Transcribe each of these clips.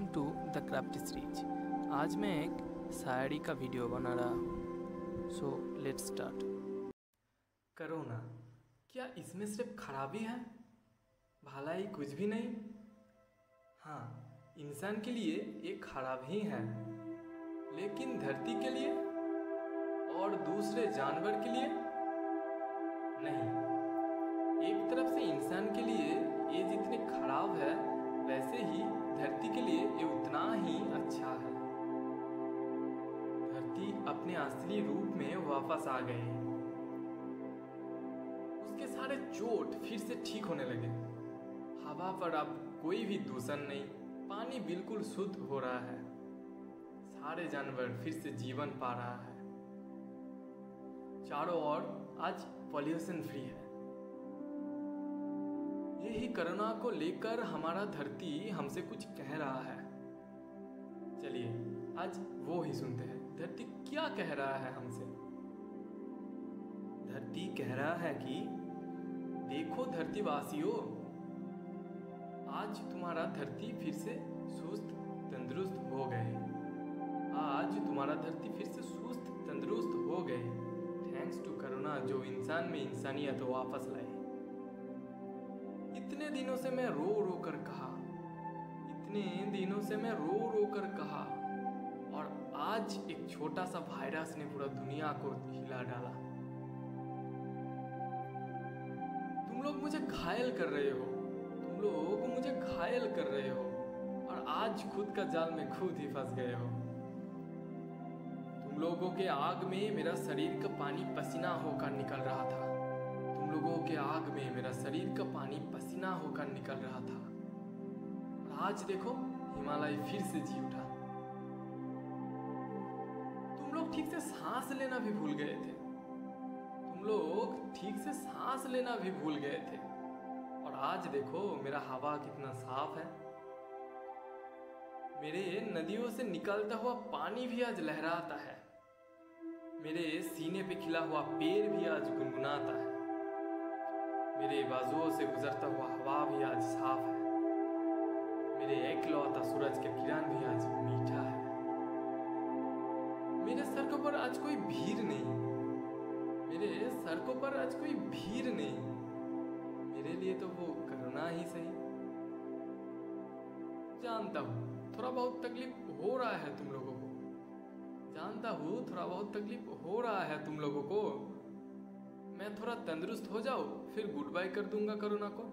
Welcome to the craft series. आज मैं एक शायरी का वीडियो बना रहा हूँ। So let's start. कोरोना, क्या इसमें सिर्फ खराबी है, भलाई कुछ भी नहीं? हाँ, इंसान के लिए ये खराब ही है, लेकिन धरती के लिए और दूसरे जानवर के लिए नहीं। एक तरफ से इंसान के लिए ये जितनी खराब है, वैसे ही धरती के लिए ये उतना ही अच्छा है। धरती अपने असली रूप में वापस आ गई। उसके सारे चोट फिर से ठीक होने लगे। हवा पर अब कोई भी दूषण नहीं, पानी बिल्कुल शुद्ध हो रहा है। सारे जानवर फिर से जीवन पा रहा है। चारों ओर आज पॉल्यूशन फ्री है। यही कोरोना को लेकर हमारा धरती हमसे कुछ कह रहा है। चलिए आज वो ही सुनते हैं, धरती क्या कह रहा है हमसे। धरती कह रहा है कि देखो धरतीवासियों, आज तुम्हारा धरती फिर से सुस्त तंदुरुस्त हो गए। आज तुम्हारा धरती फिर से सुस्त तंदुरुस्त हो गए, थैंक्स टू कोरोना, जो इंसान में इंसानियत वापस लाए। इतने दिनों से मैं रो रो कर कहा, इतने दिनों से मैं रो रो कर कहा, और आज एक छोटा सा वायरस ने पूरा दुनिया को हिला डाला। तुम लोग मुझे घायल कर रहे हो, तुम लोग मुझे घायल कर रहे हो, और आज खुद का जाल में खुद ही फंस गए हो। तुम लोगों के आग में मेरा शरीर का पानी पसीना होकर निकल रहा था। तुम लोगों के आग में मेरा शरीर का पानी पसीना होकर निकल रहा था, और आज देखो हिमालय फिर से जी उठा। तुम लोग ठीक से सांस लेना भी भूल गए थे। तुम लोग ठीक से सांस लेना भी भूल गए थे, और आज देखो मेरा हवा कितना साफ है। मेरे नदियों से निकलता हुआ पानी भी आज लहराता है। मेरे सीने पे खिला हुआ पेड़ भी आज गुनगुनाता है। मेरे बाजुओं से गुजरता हुआ हवा भी आज साफ है। मेरे एकलौता सूरज के किरण भी आज मीठा है। मेरे सड़कों पर आज कोई भीड़ नहीं, मेरे सड़कों पर आज कोई भीड़ नहीं। मेरे लिए तो वो कोरोना ही सही। जानता हूँ थोड़ा बहुत तकलीफ हो रहा है तुम लोगों को, जानता हूँ थोड़ा बहुत तकलीफ हो रहा है तुम लोगों को। मैं थोड़ा तंदुरुस्त हो जाऊं, फिर गुड बाय कर दूंगा कोरोना को।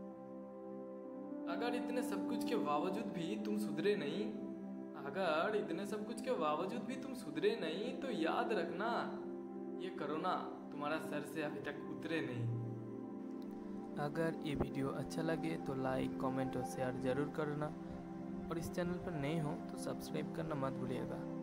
अगर इतने सब कुछ के बावजूद भी तुम सुधरे नहीं, अगर इतने सब कुछ के बावजूद भी तुम सुधरे नहीं, तो याद रखना ये कोरोना तुम्हारा सर से अभी तक उतरे नहीं। अगर ये वीडियो अच्छा लगे तो लाइक, कमेंट और शेयर जरूर करना, और इस चैनल पर नए हो तो सब्सक्राइब करना मत भूलिएगा।